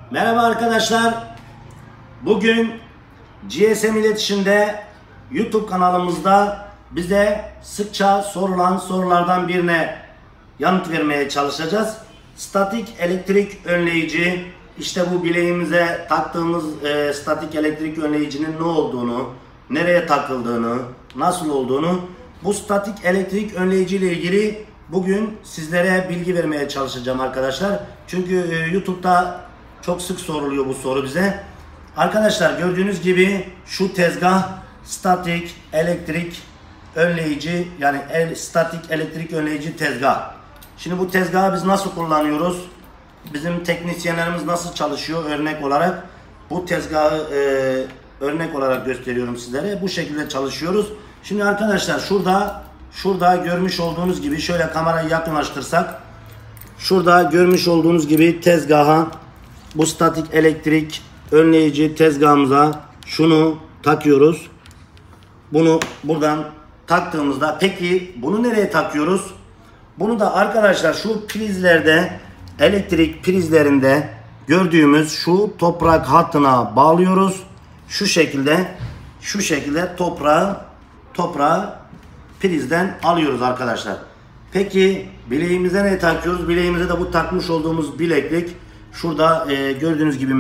Merhaba arkadaşlar. Bugün GSM İletişim'de YouTube kanalımızda bize sıkça sorulan sorulardan birine yanıt vermeye çalışacağız. Statik elektrik önleyici, işte bu bileğimize taktığımız statik elektrik önleyicinin ne olduğunu, nereye takıldığını, nasıl olduğunu, bu statik elektrik önleyici ile ilgili bugün sizlere bilgi vermeye çalışacağım arkadaşlar. Çünkü YouTube'da çok sık soruluyor bu soru bize. Arkadaşlar gördüğünüz gibi şu tezgah statik elektrik önleyici, yani statik elektrik önleyici tezgah. Şimdi bu tezgahı biz nasıl kullanıyoruz? Bizim teknisyenlerimiz nasıl çalışıyor örnek olarak? Bu tezgahı örnek olarak gösteriyorum sizlere. Bu şekilde çalışıyoruz. Şimdi arkadaşlar şurada görmüş olduğunuz gibi, şöyle kamerayı yakınlaştırsak, şurada görmüş olduğunuz gibi tezgaha, bu statik elektrik önleyici tezgahımıza şunu takıyoruz. Bunu buradan taktığımızda, peki bunu nereye takıyoruz? Bunu da arkadaşlar şu prizlerde, elektrik prizlerinde gördüğümüz şu toprak hattına bağlıyoruz. Şu şekilde toprağı prizden alıyoruz arkadaşlar. Peki bileğimize ne takıyoruz? Bileğimize de bu takmış olduğumuz bileklik. Şurada gördüğünüz gibi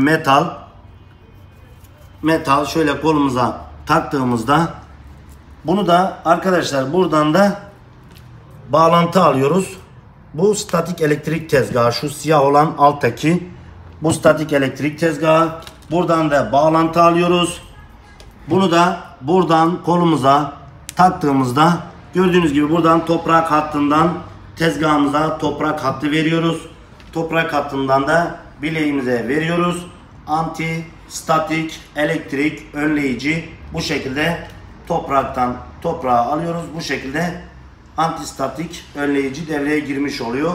metal şöyle kolumuza taktığımızda, bunu da arkadaşlar buradan da bağlantı alıyoruz. Bu statik elektrik tezgahı, şu siyah olan alttaki bu statik elektrik tezgahı, buradan da bağlantı alıyoruz. Bunu da buradan kolumuza taktığımızda gördüğünüz gibi buradan toprak hattından tezgahımıza toprak hattı veriyoruz. Toprak hattından da bileğimize veriyoruz. Anti statik elektrik önleyici, bu şekilde topraktan toprağı alıyoruz. Bu şekilde antistatik önleyici devreye girmiş oluyor.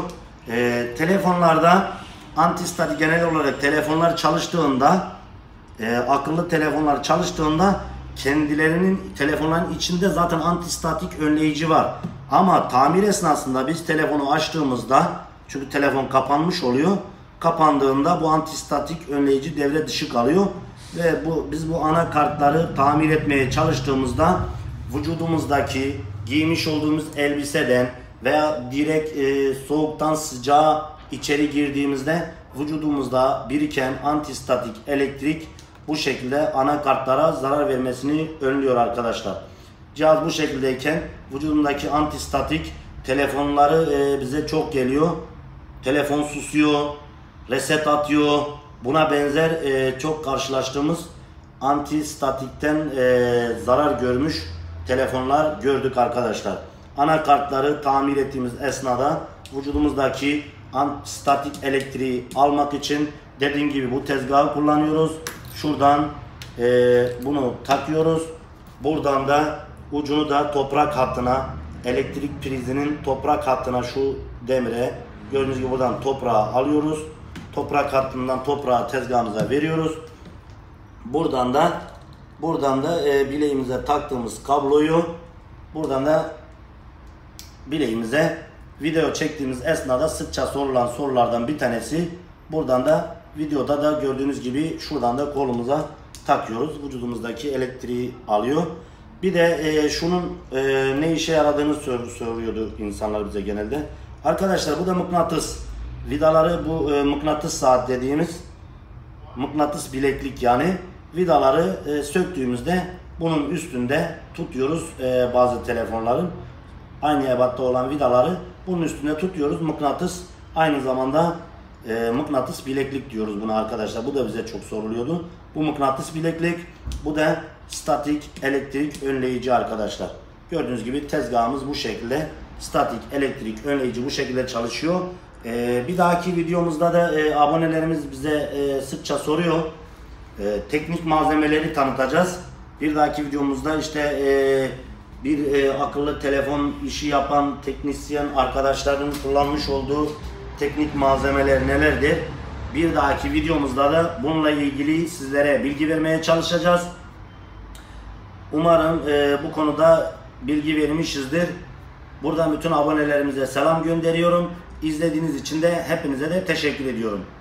Telefonlarda antistatik, genel olarak telefonlar çalıştığında, akıllı telefonlar çalıştığında kendilerinin telefonların içinde zaten antistatik önleyici var. Ama tamir esnasında biz telefonu açtığımızda, çünkü telefon kapanmış oluyor, kapandığında bu antistatik önleyici devre dışı kalıyor ve biz bu anakartları tamir etmeye çalıştığımızda vücudumuzdaki giymiş olduğumuz elbiseden veya direkt soğuktan sıcağa içeri girdiğimizde vücudumuzda biriken antistatik elektrik bu şekilde anakartlara zarar vermesini önlüyor arkadaşlar. Cihaz bu şekildeyken vücudundaki antistatik, telefonları bize çok geliyor. Telefon susuyor, reset atıyor. Buna benzer çok karşılaştığımız antistatikten zarar görmüş telefonlar gördük arkadaşlar. Anakartları tamir ettiğimiz esnada vücudumuzdaki antistatik elektriği almak için dediğim gibi bu tezgahı kullanıyoruz. Şuradan bunu takıyoruz. Buradan da ucunu da toprak hattına, elektrik prizinin toprak hattına, şu demire gördüğünüz gibi buradan toprağı alıyoruz. Toprak hattından toprağı tezgahımıza veriyoruz. Buradan da bileğimize taktığımız kabloyu buradan da bileğimize, video çektiğimiz esnada sıkça sorulan sorulardan bir tanesi, buradan da videoda da gördüğünüz gibi şuradan da kolumuza takıyoruz. Vücudumuzdaki elektriği alıyor. Bir de şunun ne işe yaradığını soruyordu insanlar bize genelde. Arkadaşlar bu da mıknatıs. Vidaları, bu mıknatıs saat dediğimiz mıknatıs bileklik, yani vidaları söktüğümüzde bunun üstünde tutuyoruz. Bazı telefonların aynı ebatta olan vidaları bunun üstünde tutuyoruz. Mıknatıs, aynı zamanda mıknatıs bileklik diyoruz buna arkadaşlar. Bu da bize çok soruluyordu. Bu mıknatıs bileklik, bu da statik elektrik önleyici arkadaşlar. Gördüğünüz gibi tezgahımız bu şekilde. Statik elektrik önleyici bu şekilde çalışıyor. Bir dahaki videomuzda da abonelerimiz bize sıkça soruyor. Teknik malzemeleri tanıtacağız. Bir dahaki videomuzda işte bir akıllı telefon işi yapan teknisyen arkadaşların kullanmış olduğu teknik malzemeler nelerdir? Bir dahaki videomuzda da bununla ilgili sizlere bilgi vermeye çalışacağız. Umarım bu konuda bilgi vermişizdir. Buradan bütün abonelerimize selam gönderiyorum. İzlediğiniz için de hepinize de teşekkür ediyorum.